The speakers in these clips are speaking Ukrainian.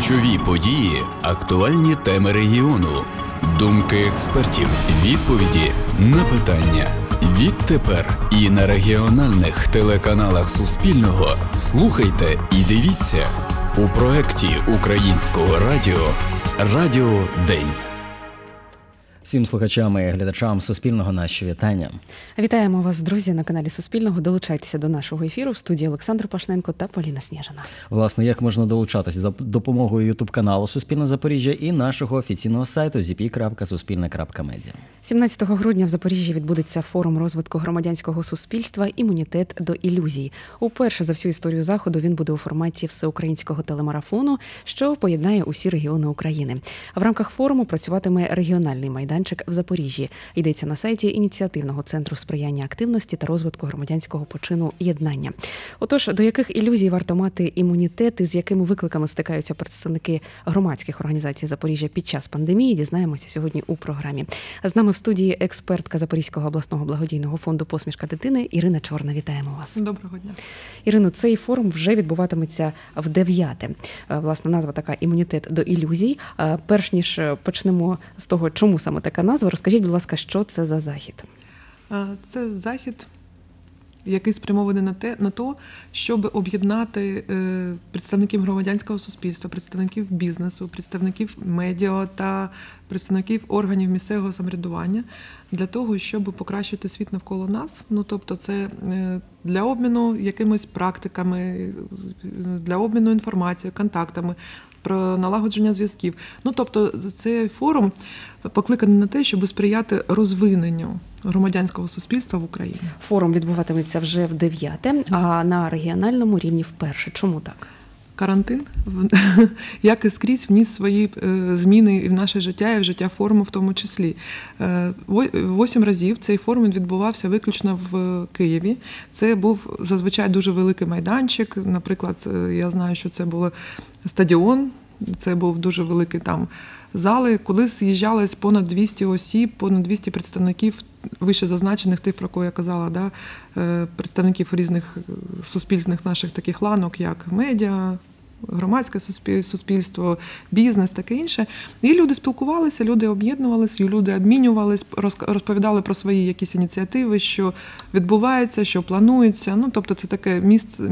Ключові події, актуальні теми регіону, думки експертів, відповіді на питання. Відтепер і на регіональних телеканалах Суспільного слухайте і дивіться у проєкті Українського радіо «Радіо День». Всім слухачам і глядачам Суспільного наші вітання. Вітаємо вас, друзі, на каналі Суспільного. Долучайтеся до нашого ефіру в студії Олександр Пашненко та Поліна Сніжина. Власне, як можна долучатися? За допомогою ютуб-каналу Суспільне Запоріжжя і нашого офіційного сайту zp.suspilne.media. 17 грудня в Запоріжжі відбудеться форум розвитку громадянського суспільства «Імунітет до ілюзій». Уперше за всю історію заходу він буде у форматі всеукраїнського телемарафону, що поєднає усі регіони України. В рамках форуму працюватиме регіональний майданчик в Запоріжжі. Йдеться на сайті ініціативного центру сприяння активності та розвитку громадянського почину «Єднання». Отож, до яких ілюзій варто мати імунітет і з якими викликами стикаються представники громадських організацій Запоріжжя під час пандемії, дізнаємося сьогодні у програмі. З нами в студії експертка Запорізького обласного благодійного фонду «Посмішка дитини» Ірина Чорна. Вітаємо вас. Доброго дня. Ірино, цей форум вже відбуватиметься в 9-те. Власне, назва така «Імунітет до ілюзій». Перш ніж почнемо з того, чому саме така назва, розкажіть, будь ласка, що це за захід? Це захід, який спрямований на те, щоб об'єднати представників громадянського суспільства, представників бізнесу, представників медіа та представників органів місцевого самоврядування для того, щоб покращити світ навколо нас. Тобто це для обміну якимись практиками, для обміну інформацією, контактами, про налагодження зв'язків. Тобто цей форум покликаний на те, щоб сприяти розвиненню громадянського суспільства в Україні. Форум відбуватиметься вже в 9-те, а на регіональному рівні вперше. Чому так? Карантин, як і скрізь, вніс свої зміни і в наше життя, і в життя форуму в тому числі. 8 разів цей форум відбувався виключно в Києві. Це був зазвичай дуже великий майданчик. Наприклад, я знаю, що це був стадіон, це був дуже великий там зали, коли з'їжджались понад 200 осіб, понад 200 представників вище зазначених, тих, про кого я казала, представників різних суспільних наших таких ланок, як медіа, громадське суспільство, бізнес, таке інше. І люди спілкувалися, люди об'єднувалися, люди обмінювалися, розповідали про свої якісь ініціативи, що відбувається, що планується. Тобто це таке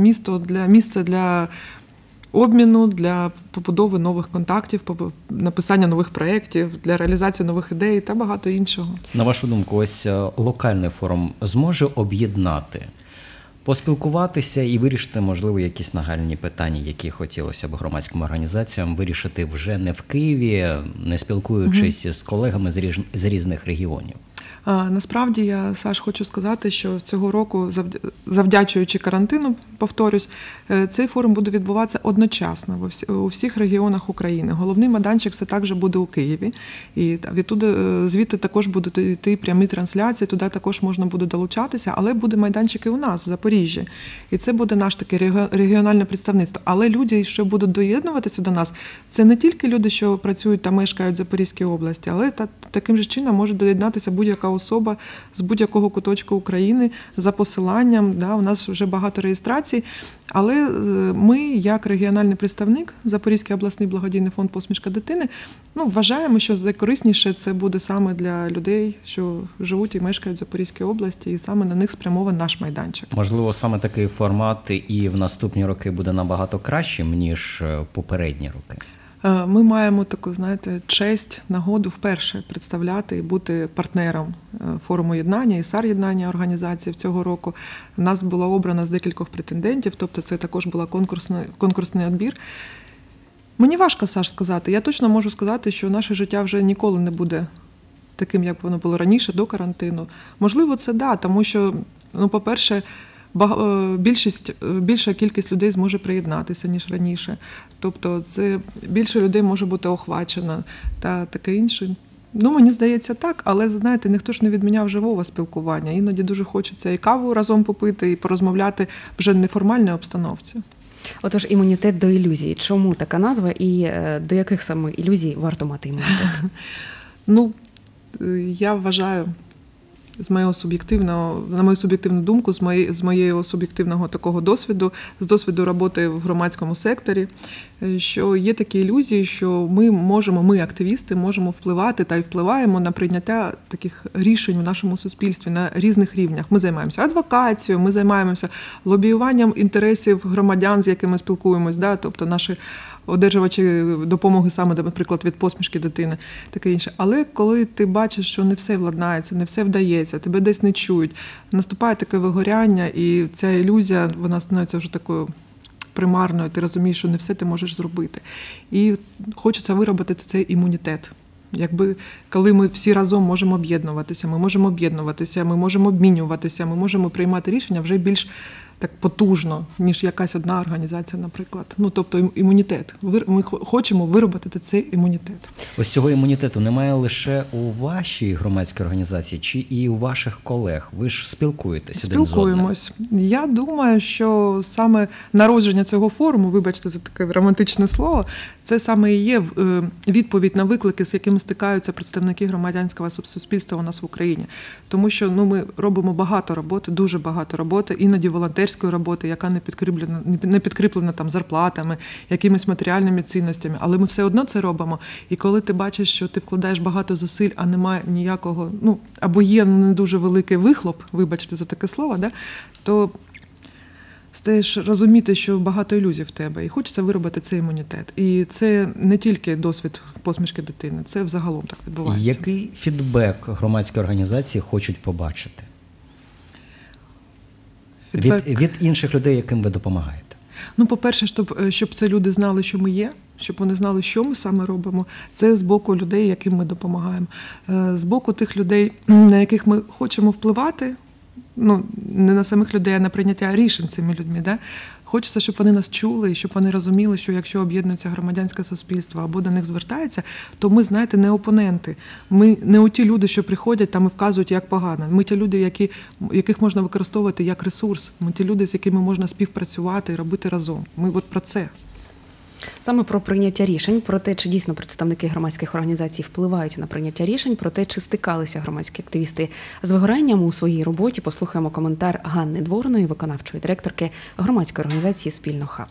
місце для обміну, для побудови нових контактів, написання нових проєктів, для реалізації нових ідей та багато іншого. На вашу думку, ось локальний форум зможе об'єднати, поспілкуватися і вирішити, можливо, якісь нагальні питання, які хотілося б громадським організаціям вирішити вже не в Києві, не спілкуючись з колегами з різних регіонів? Насправді, я, Саш, хочу сказати, що цього року, завдячуючи карантину, повторюсь, цей форум буде відбуватися одночасно у всіх регіонах України. Головний майданчик це також буде у Києві. І звідти також будуть йти прямі трансляції, туди також можна буде долучатися, але буде майданчик і у нас, в Запоріжжі. І це буде наш таке регіональне представництво. Але люди, що будуть доєднуватися до нас, це не тільки люди, що працюють та мешкають в Запорізькій області, але таким же чином може доєднатися будь-яка особа з будь-якого куточку України за посиланням. У нас вже багато реєстрацій, але ми, як регіональний представник, Запорізький обласний благодійний фонд «Посмішка дитини», вважаємо, що найкорисніше це буде саме для людей, що живуть і мешкають в Запорізькій області, і саме на них спрямований наш майданчик. Можливо, саме такий формат і в наступні роки буде набагато кращим, ніж попередні роки? Ми маємо таку, честь, нагоду вперше представляти і бути партнером форуму єднання і САР-єднання організації цього року. Нас було обрано з декількох претендентів, тобто це також був конкурсний відбір. Мені важко, Саш, сказати. Я точно можу сказати, що наше життя вже ніколи не буде таким, як воно було раніше, до карантину. Можливо, це тому що, по-перше, більша кількість людей зможе приєднатися, ніж раніше. Тобто це більше людей може бути охвачено та таке інше. Мені здається так, але, знаєте, ніхто ж не відміняв живого спілкування. Іноді дуже хочеться і каву разом попити, і порозмовляти вже в неформальній обстановці. Отож, імунітет до ілюзій. Чому така назва і до яких саме ілюзій варто мати імунітет? Я вважаю, на мою суб'єктивну думку, з моєї суб'єктивного такого досвіду, з досвіду роботи в громадському секторі, що є такі ілюзії, що ми, активісти, можемо впливати та й впливаємо на прийняття таких рішень в нашому суспільстві на різних рівнях. Ми займаємося адвокацією, ми займаємося лобіюванням інтересів громадян, з якими спілкуємось, да? Тобто наші одержувачі допомоги саме, наприклад, від посмішки дитини, таке інше. Але коли ти бачиш, що не все владнається, не все вдається, тебе десь не чують, наступає таке вигоряння, і ця ілюзія, вона становиться вже такою примарною, ти розумієш, що не все ти можеш зробити. І хочеться виробити цей імунітет. Якби, коли ми всі разом можемо об'єднуватися, ми можемо обмінюватися, ми можемо приймати рішення вже більш так потужно, ніж якась одна організація, наприклад. Тобто імунітет. Ми хочемо виробити цей імунітет. Ось цього імунітету немає лише у вашій громадській організації, чи і у ваших колег? Ви ж спілкуєтесь один з одним. Спілкуємось. Я думаю, що саме народження цього форуму, вибачте за таке романтичне слово, це саме і є відповідь на виклики, з якими стикаються представники громадянського суспільства у нас в Україні. Тому що ми робимо багато роботи, дуже багато роботи, іноді волонтерської роботи, яка не підкріплена там зарплатами, якимись матеріальними цінностями, але ми все одно це робимо. І коли ти бачиш, що ти вкладаєш багато зусиль, а немає ніякого, або є не дуже великий вихлоп, вибачте за таке слово, да, то стаєш розуміти, що багато ілюзій в тебе, і хочеться виробити цей імунітет. І це не тільки досвід посмішки дитини, це взагалом так відбувається. Який фідбек громадські організації хочуть побачити? Від інших людей, яким ви допомагаєте? По-перше, щоб це люди знали, що ми є, щоб вони знали, що ми саме робимо. Це з боку людей, яким ми допомагаємо. З боку тих людей, на яких ми хочемо впливати, не на самих людей, а на прийняття рішень цими людьми. Да? Хочеться, щоб вони нас чули, щоб вони розуміли, що якщо об'єднується громадянське суспільство або до них звертається, то ми, знаєте, не опоненти. Ми не ті люди, що приходять там і вказують, як погано. Ми ті люди, яких можна використовувати як ресурс. Ми ті люди, з якими можна співпрацювати і робити разом. Ми про це. Саме про прийняття рішень, про те, чи дійсно представники громадських організацій впливають на прийняття рішень, про те, чи стикалися громадські активісти з вигоранням у своїй роботі, послухаємо коментар Ганни Дворної, виконавчої директорки громадської організації «Спільно Хаб».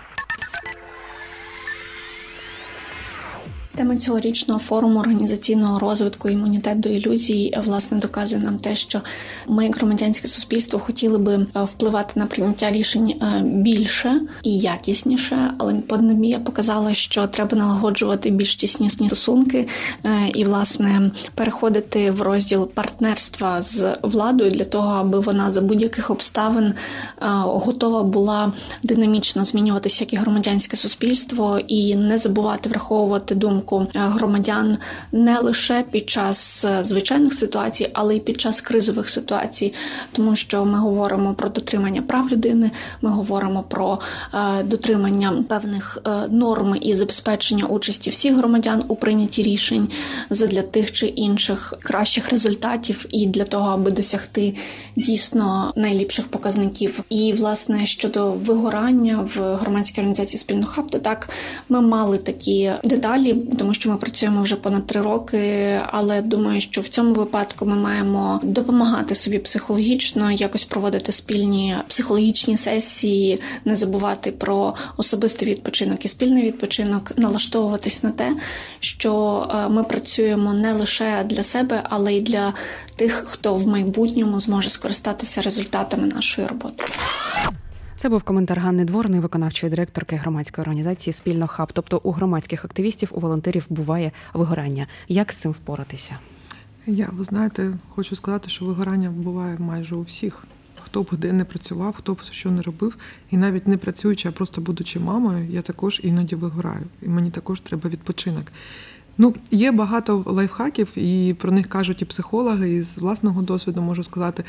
Тема цьогорічного форуму організаційного розвитку «Імунітет до ілюзій» власне доказує нам те, що ми, як громадянське суспільство, хотіли би впливати на прийняття рішень більше і якісніше, але пандемія показала, що треба налагоджувати більш тісні стосунки і, власне, переходити в розділ партнерства з владою для того, аби вона за будь-яких обставин готова була динамічно змінюватися як і громадянське суспільство і не забувати враховувати думку громадян не лише під час звичайних ситуацій, але й під час кризових ситуацій, тому що ми говоримо про дотримання прав людини, ми говоримо про дотримання певних норм і забезпечення участі всіх громадян у прийнятті рішень задля тих чи інших кращих результатів і для того, аби досягти дійсно найліпших показників. І, власне, щодо вигорання в громадській організації «Спільно Хаб», то так, ми мали такі деталі, тому що ми працюємо вже понад 3 роки, але думаю, що в цьому випадку ми маємо допомагати собі психологічно, якось проводити спільні психологічні сесії, не забувати про особистий відпочинок і спільний відпочинок, налаштовуватись на те, що ми працюємо не лише для себе, але й для тих, хто в майбутньому зможе скористатися результатами нашої роботи. Це був коментар Ганни Дворної, виконавчої директорки громадської організації «Спільно Хаб». Тобто у громадських активістів, у волонтерів буває вигорання. Як з цим впоратися? Ви знаєте, хочу сказати, що вигорання буває майже у всіх. Хто б де не працював, хто б що не робив. І навіть не працюючи, а просто будучи мамою, я також іноді вигораю. І мені також треба відпочинок. Є багато лайфхаків, і про них кажуть і психологи, і з власного досвіду можу сказати.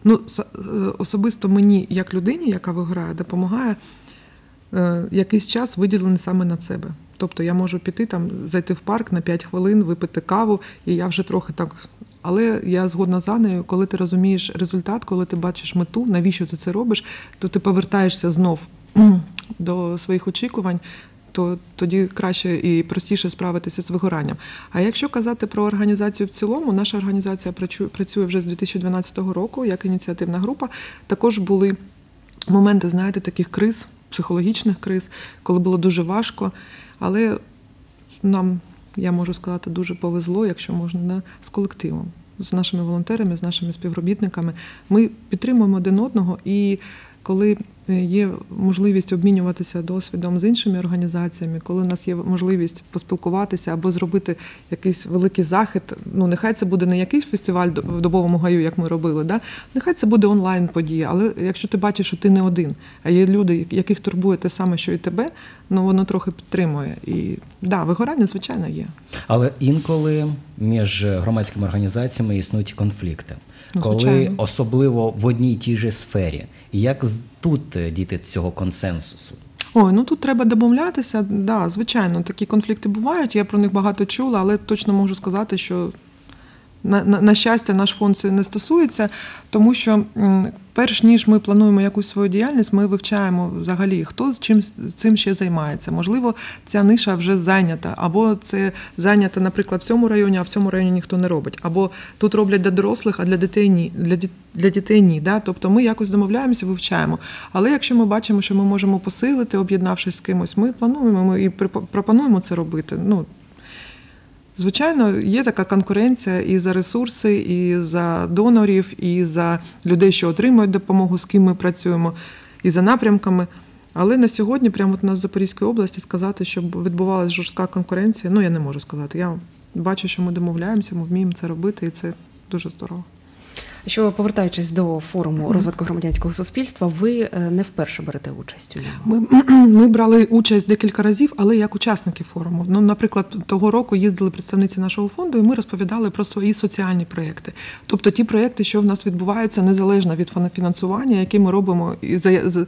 Особисто мені, як людині, яка виграє, допомагає якийсь час виділений саме на себе. Тобто я можу піти, зайти в парк на 5 хвилин, випити каву, і я вже трохи так... Але я згодна з Анею, коли ти розумієш результат, коли ти бачиш мету, навіщо ти це робиш, то ти повертаєшся знов до своїх очікувань, то тоді краще і простіше справитися з вигоранням. А якщо казати про організацію в цілому, наша організація працює вже з 2012 року як ініціативна група. Також були моменти, знаєте, таких криз, психологічних криз, коли було дуже важко. Але нам, я можу сказати, дуже повезло, якщо можна, да, з колективом, з нашими волонтерами, з нашими співробітниками. Ми підтримуємо один одного, і коли є можливість обмінюватися досвідом з іншими організаціями, коли у нас є можливість поспілкуватися або зробити якийсь великий захід, ну нехай це буде не якийсь фестиваль в Дубовому гаю, як ми робили, да? Нехай це буде онлайн-подія, але якщо ти бачиш, що ти не один, а є люди, яких турбує те саме, що і тебе, ну воно трохи підтримує. І да, вигорання, звичайно, є. Але інколи між громадськими організаціями існують конфлікти. Ну, коли звичайно. особливо в одній й тій же сфері. І як тут дійти цього консенсусу? Ой, ну тут треба домовлятися. Да, звичайно, такі конфлікти бувають, я про них багато чула, але точно можу сказати, що на щастя наш фонд це не стосується, тому що перш ніж ми плануємо якусь свою діяльність, ми вивчаємо взагалі, хто цим ще займається. Можливо, ця ниша вже зайнята, або це зайнято, наприклад, в цьому районі, а в цьому районі ніхто не робить. Або тут роблять для дорослих, а для дітей ні. Для дітей ні. Да? Тобто ми якось домовляємося, вивчаємо. Але якщо ми бачимо, що ми можемо посилити, об'єднавшись з кимось, ми плануємо, ми і пропонуємо це робити. Ну, звичайно, є така конкуренція і за ресурси, і за донорів, і за людей, що отримують допомогу, з ким ми працюємо, і за напрямками. Але на сьогодні, прямо от у нас в Запорізькій області, сказати, щоб відбувалася жорстка конкуренція, ну я не можу сказати. Я бачу, що ми домовляємося, ми вміємо це робити, і це дуже здорово. Що, повертаючись до форуму розвитку громадянського суспільства, ви не вперше берете участь у ньому? Ми брали участь декілька разів, але як учасники форуму. Ну, наприклад, того року їздили представниці нашого фонду, і ми розповідали про свої соціальні проєкти. Тобто ті проєкти, що в нас відбуваються незалежно від фінансування, які ми робимо, і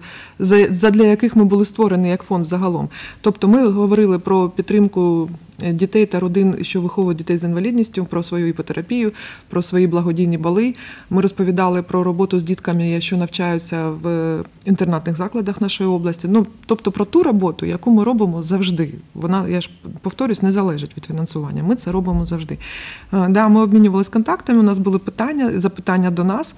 задля яких ми були створені як фонд загалом. Тобто ми говорили про підтримку дітей та родин, що виховують дітей з інвалідністю, про свою іпотерапію, про свої благодійні бали. Ми розповідали про роботу з дітками, що навчаються в інтернатних закладах нашої області. Ну, тобто про ту роботу, яку ми робимо завжди. Вона, я ж повторюсь, не залежить від фінансування. Ми це робимо завжди. Да, ми обмінювалися контактами, у нас були запитання до нас.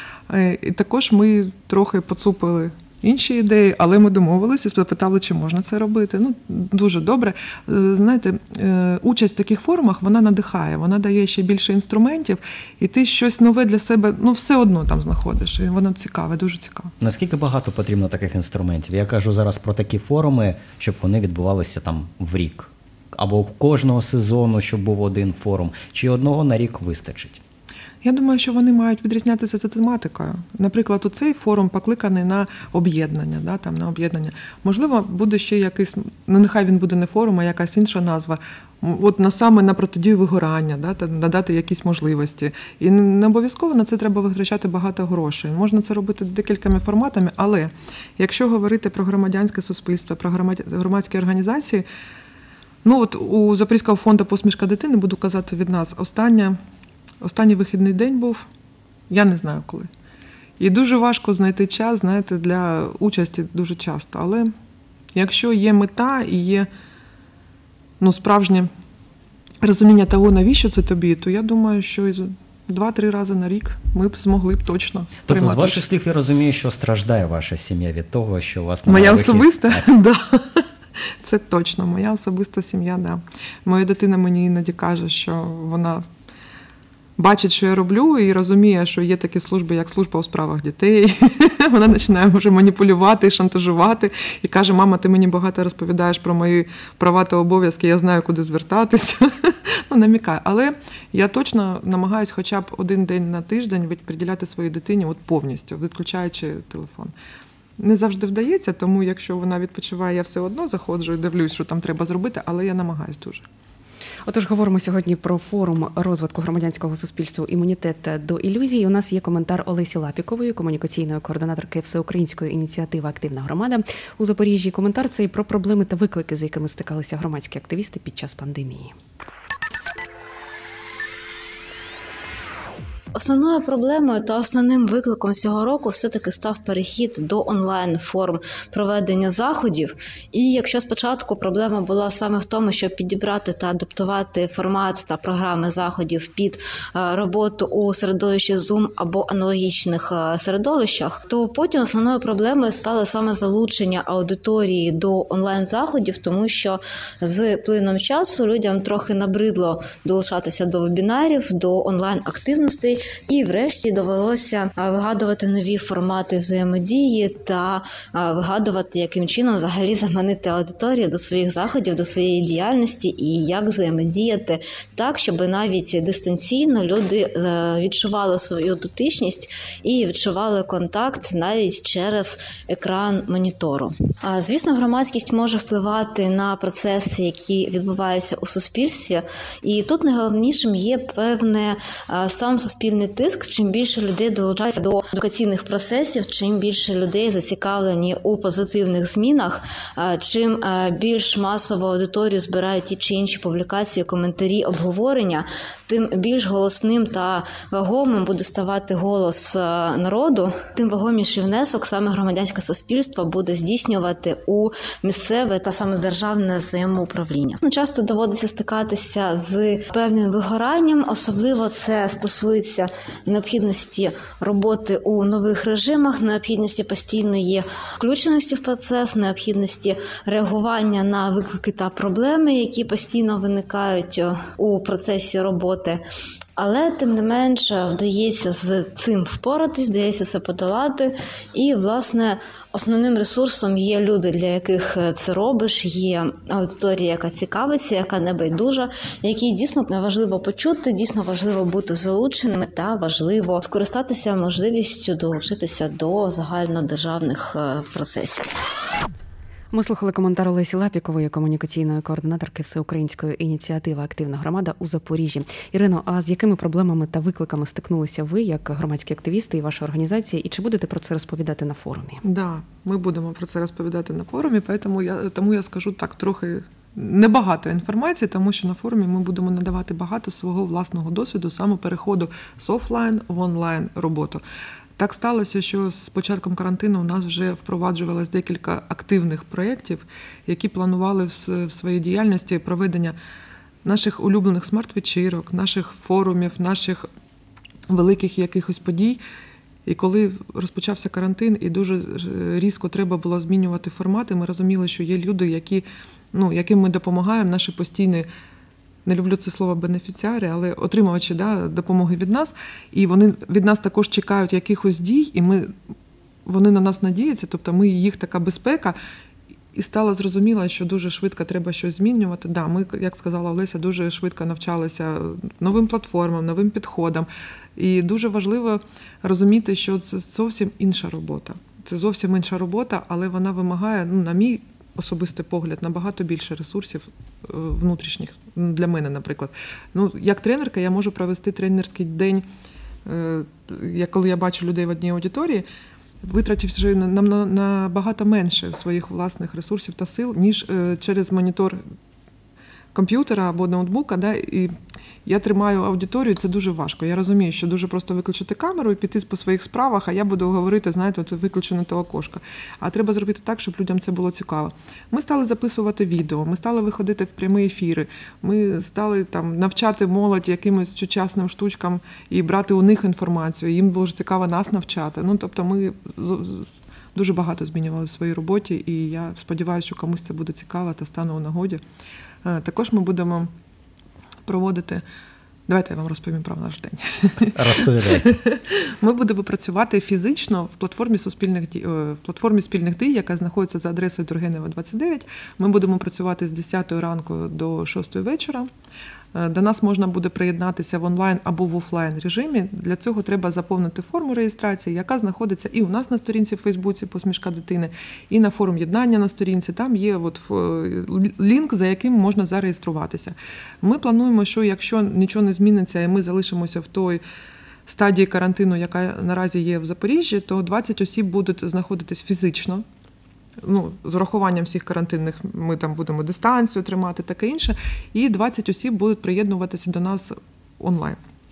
І також ми трохи поцупили інші ідеї, але ми домовилися, запитали, чи можна це робити. Ну, дуже добре. Знаєте, участь в таких форумах, вона надихає, вона дає ще більше інструментів, і ти щось нове для себе, ну, все одно там знаходиш, і воно цікаве, дуже цікаве. Наскільки багато потрібно таких інструментів? Я кажу зараз про такі форуми, щоб вони відбувалися там в рік. Або кожного сезону, щоб був один форум. Чи одного на рік вистачить? Я думаю, що вони мають відрізнятися за тематикою. Наприклад, оцей форум покликаний на об'єднання, да, там, на об'єднання. Можливо, буде ще якийсь, ну нехай він буде не форум, а якась інша назва. От саме на протидію вигорання, да, та надати якісь можливості. І не обов'язково на це треба витрачати багато грошей. Можна це робити декількома форматами, але якщо говорити про громадянське суспільство, про громадські організації, ну от у Запорізького фонду «Посмішка дитини», буду казати від нас, останній вихідний день був, я не знаю коли. І дуже важко знайти час, знаєте, для участі дуже часто. Але якщо є мета і є справжнє розуміння того, навіщо це тобі, то я думаю, що 2-3 рази на рік ми б змогли б точно приймати. Тобто, з ваших слів, я розумію, що страждає ваша сім'я від того, що у вас немає Моя вихід. особиста? Да. Це точно, моя особиста сім'я, да. Моя дитина мені іноді каже, що вона бачить, що я роблю, і розуміє, що є такі служби, як служба у справах дітей. Вона починає вже маніпулювати, шантажувати. І каже, мама, ти мені багато розповідаєш про мої права та обов'язки, я знаю, куди звертатися. Намікає. Але я точно намагаюся хоча б один день на тиждень приділяти своїй дитині от повністю, відключаючи телефон. Не завжди вдається, тому якщо вона відпочиває, я все одно заходжу і дивлюсь, що там треба зробити, але я намагаюсь дуже. Отож, говоримо сьогодні про форум розвитку громадянського суспільства «Імунітет до ілюзій». У нас є коментар Олесі Лапікової, комунікаційної координаторки Всеукраїнської ініціативи «Активна громада» у Запоріжжі. Коментар цей про проблеми та виклики, з якими стикалися громадські активісти під час пандемії. Основною проблемою та основним викликом цього року все-таки став перехід до онлайн-форм проведення заходів. І якщо спочатку проблема була саме в тому, щоб підібрати та адаптувати формат та програми заходів під роботу у середовищі Zoom або аналогічних середовищах, то потім основною проблемою стало саме залучення аудиторії до онлайн-заходів, тому що з плином часу людям трохи набридло долучатися до вебінарів, до онлайн-активностей, і врешті довелося вигадувати нові формати взаємодії та вигадувати, яким чином взагалі заманити аудиторію до своїх заходів, до своєї діяльності і як взаємодіяти так, щоб навіть дистанційно люди відчували свою дотичність і відчували контакт навіть через екран монітору. Звісно, громадськість може впливати на процеси, які відбуваються у суспільстві, і тут найголовнішим є певне сам суспільний тиск. Чим більше людей долучається до едукаційних процесів, чим більше людей зацікавлені у позитивних змінах, чим більш масово аудиторію збирають ті чи інші публікації, коментарі, обговорення, тим більш голосним та вагомим буде ставати голос народу, тим вагоміший внесок саме громадянське суспільство буде здійснювати у місцеве та саме державне взаємоуправління. Часто доводиться стикатися з певним вигоранням, особливо це стосується необхідності роботи у нових режимах, необхідності постійної включеності в процес, необхідності реагування на виклики та проблеми, які постійно виникають у процесі роботи. Але, тим не менше, вдається з цим впоратись, вдається це подолати. І, власне, основним ресурсом є люди, для яких це робиш, є аудиторія, яка цікавиться, яка небайдужа, якій дійсно важливо почути, дійсно важливо бути залученими та важливо скористатися можливістю долучитися до загальнодержавних процесів. Ми слухали коментар Олесі Лапікової, комунікаційної координаторки Всеукраїнської ініціативи «Активна громада» у Запоріжжі. Ірино, а з якими проблемами та викликами стикнулися ви, як громадські активісти і ваша організація, і чи будете про це розповідати на форумі? Да, ми будемо про це розповідати на форумі, тому я скажу так, трохи небагато інформації, тому що на форумі ми будемо надавати багато свого власного досвіду саме переходу з офлайн в онлайн роботу. Так сталося, що з початком карантину у нас вже впроваджувалось декілька активних проєктів, які планували в своїй діяльності проведення наших улюблених смарт-вечірок, наших форумів, наших великих якихось подій. І коли розпочався карантин і дуже різко треба було змінювати формати, ми розуміли, що є люди, яким ми допомагаємо, наші постійні, не люблю це слово бенефіціари, але отримувачі допомоги від нас, і вони від нас також чекають якихось дій, і вони на нас надіються, тобто ми їх така безпека, і стало зрозуміло, що дуже швидко треба щось змінювати. Да, ми, як сказала Олеся, дуже швидко навчалися новим платформам, новим підходам, і дуже важливо розуміти, що це зовсім інша робота. Це зовсім інша робота, але вона вимагає, на мій особистий погляд, набагато більше ресурсів внутрішніх. Для мене, наприклад. Як тренерка я можу провести тренерський день, коли я бачу людей в одній аудиторії, витративши набагато менше своїх власних ресурсів та сил, ніж через монітор комп'ютера або ноутбука, і я тримаю аудиторію, це дуже важко. Я розумію, що дуже просто виключити камеру і піти по своїх справах, а я буду говорити, це виключено того окошка. А треба зробити так, щоб людям це було цікаво. Ми стали записувати відео, ми стали виходити в прямі ефіри, ми стали навчати молодь якимось сучасним штучкам і брати у них інформацію. Їм було ж цікаво нас навчати. Тобто ми дуже багато змінювали в своїй роботі, і я сподіваюся, що комусь це буде цікаво та стане у нагоді. Також ми будемо проводити... Давайте я вам розповім про наш день. Розповідайте. Ми будемо працювати фізично в платформі спільних дій, яка знаходиться за адресою Тургенєва, 29. Ми будемо працювати з 10 ранку до 6 вечора. До нас можна буде приєднатися в онлайн або в офлайн режимі. Для цього треба заповнити форму реєстрації, яка знаходиться і у нас на сторінці в Фейсбуці «Посмішка дитини», і на форум єднання на сторінці. Там є лінк, за яким можна зареєструватися. Ми плануємо, що якщо нічого не зміниться і ми залишимося в той стадії карантину, яка наразі є в Запоріжжі, то 20 осіб будуть знаходитись фізично. З урахуванням всіх карантинних ми там будемо дистанцію тримати, таке інше. І 20 осіб будуть приєднуватися до нас онлайн.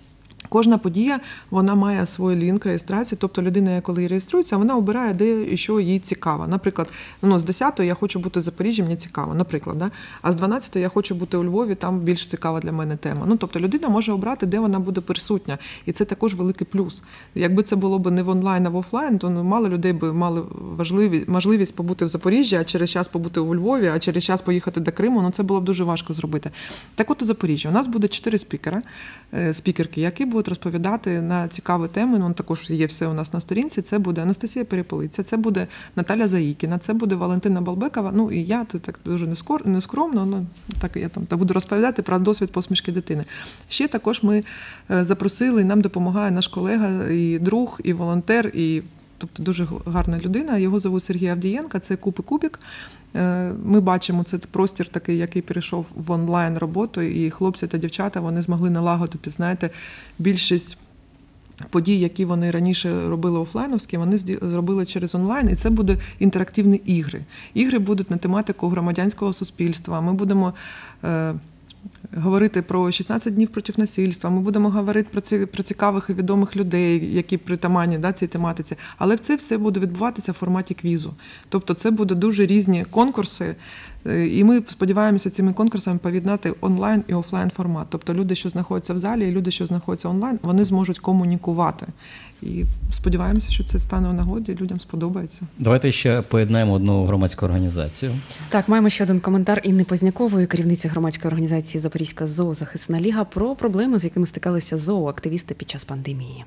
Кожна подія, вона має свій лінк реєстрації, тобто людина, коли реєструється, вона обирає, де і що їй цікаво. Наприклад, з 10-ї я хочу бути в Запоріжжі, мені цікаво, наприклад, да? А з 12-ї я хочу бути у Львові, там більш цікава для мене тема. Тобто людина може обрати, де вона буде присутня, і це також великий плюс. Якби це було б не в онлайн, а в офлайн, то мало людей би мали можливість побути в Запоріжжі, а через час побути у Львові, а через час поїхати до Криму, це було б дуже важко зробити. Так от у Запоріжжі у нас буде 4 спікерки, які будуть розповідати на цікаві теми, також є все у нас на сторінці, це буде Анастасія Перепелиця, це буде Наталя Заїкіна, це буде Валентина Балбекова, і я тут так дуже нескромно, так я там буду розповідати про досвід посмішки дитини. Ще також ми запросили, нам допомагає наш колега, і друг, і волонтер, тобто дуже гарна людина, його звуть Сергій Авдієнко, це Кубик. Ми бачимо, це простір такий, який перейшов в онлайн роботу, і хлопці та дівчата, вони змогли налагодити, знаєте, більшість подій, які вони раніше робили офлайновські, вони зробили через онлайн, і це буде інтерактивні ігри. Ігри будуть на тематику громадянського суспільства. Ми будемо говорити про 16 днів проти насильства, ми будемо говорити про цікавих і відомих людей, які притаманні цій тематиці. Але це все буде відбуватися в форматі квізу. Тобто це будуть дуже різні конкурси, і ми сподіваємося цими конкурсами поєднати онлайн і офлайн формат. Тобто люди, що знаходяться в залі, і люди, що знаходяться онлайн, вони зможуть комунікувати. І сподіваємося, що це стане у нагоді, людям сподобається. Давайте ще поєднаємо одну громадську організацію. Так, маємо ще один коментар Інни Познякової, керівниці громадської організації «Запорізька зоозахисна ліга», про проблеми, з якими стикалися зооактивісти під час пандемії.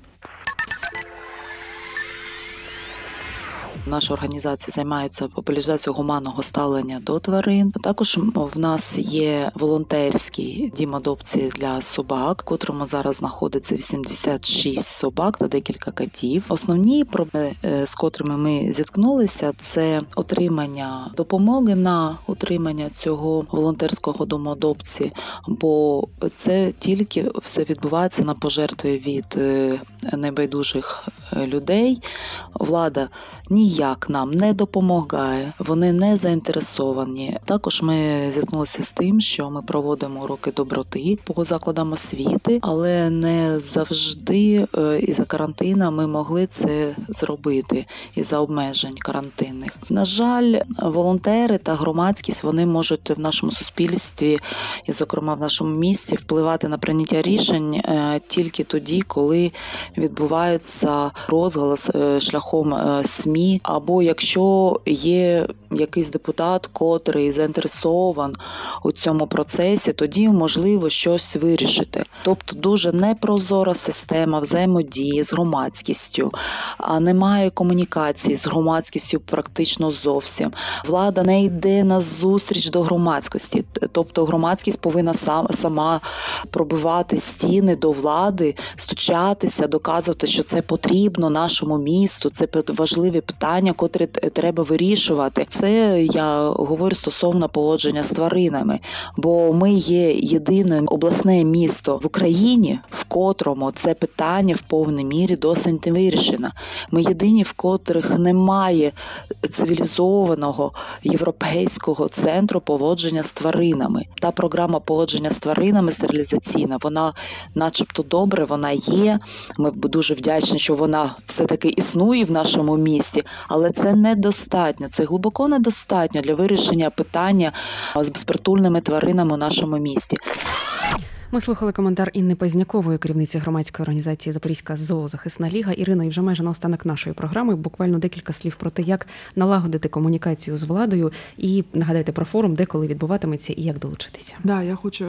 Наша організація займається популяризацією гуманного ставлення до тварин. Також в нас є волонтерський дім адопції для собак, в котрому зараз знаходиться 86 собак та декілька котів. Основні проблеми, з котрими ми зіткнулися, це отримання допомоги на утримання цього волонтерського дому адопції, бо це тільки все відбувається на пожертви від небайдужих людей. Влада ніяк нам не допомагає, вони не заінтересовані. Також ми зіткнулися з тим, що ми проводимо уроки доброти по закладам освіти, але не завжди із-за карантину ми могли це зробити, із-за обмежень карантинних. На жаль, волонтери та громадськість, вони можуть в нашому суспільстві, і зокрема в нашому місті, впливати на прийняття рішень тільки тоді, коли відбувається розголос шляхом СМІ, або якщо є якийсь депутат, котрий заінтересован у цьому процесі, тоді можливо щось вирішити. Тобто дуже непрозора система взаємодії з громадськістю, а немає комунікації з громадськістю практично зовсім. Влада не йде на зустріч до громадськості, тобто громадськість повинна сама пробивати стіни до влади, стучатися, доказувати, що це потрібно нашому місту, це важливі питання, котрі треба вирішувати. Це я говорю стосовно поводження з тваринами, бо ми є єдиним обласне місто в Україні, в котрому це питання в повній мірі досить не вирішено. Ми єдині, в котрих немає цивілізованого європейського центру поводження з тваринами. Та програма поводження з тваринами стерилізаційна, вона начебто добре, вона є. Ми дуже вдячні, що вона все-таки існує в нашому місті, але це недостатньо, це глибоко недостатньо для вирішення питання з безпритульними тваринами у нашому місті. Ми слухали коментар Інни Познякової, керівниці громадської організації «Запорізька зоозахисна ліга». Ірино, і вже майже наостанок нашої програми буквально декілька слів про те, як налагодити комунікацію з владою, і нагадайте про форум, де, коли відбуватиметься і як долучитися. Да, я хочу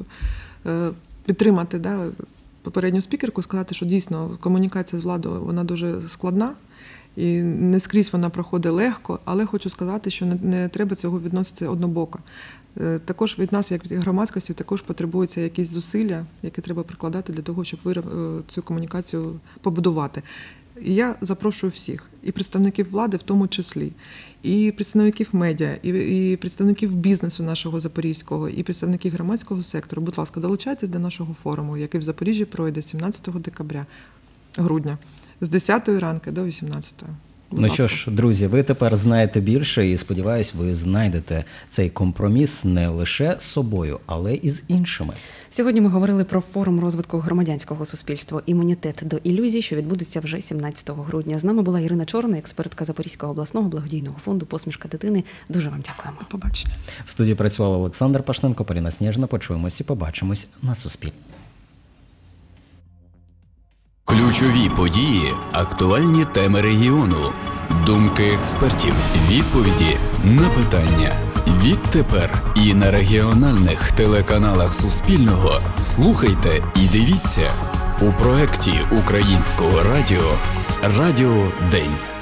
підтримати попередню спікерку, сказати, що дійсно комунікація з владою, вона дуже складна. І не скрізь вона проходить легко, але хочу сказати, що не треба цього відноситися однобоко. Також від нас, як від громадськості, також потребуються якісь зусилля, які треба прикладати для того, щоб цю комунікацію побудувати. І я запрошую всіх, і представників влади в тому числі, і представників медіа, і представників бізнесу нашого запорізького, і представників громадського сектору. Будь ласка, долучайтесь до нашого форуму, який в Запоріжжі пройде 17 грудня, з 10 ранку до 18. Будь Ну ласка. що ж, друзі, ви тепер знаєте більше і, сподіваюсь, ви знайдете цей компроміс не лише з собою, але і з іншими. Сьогодні ми говорили про форум розвитку громадянського суспільства «Імунітет до ілюзій», що відбудеться вже 17 грудня. З нами була Ірина Чорна, експертка Запорізького обласного благодійного фонду «Посмішка дитини». Дуже вам дякуємо. До побачення. В студії працювала Олександр Пашненко, Поліна Сніжна. Почуємось і побачимось на Суспільному. Ключові події, актуальні теми регіону, думки експертів, відповіді на питання. Відтепер і на регіональних телеканалах Суспільного слухайте і дивіться у проекті Українського радіо «Радіо День».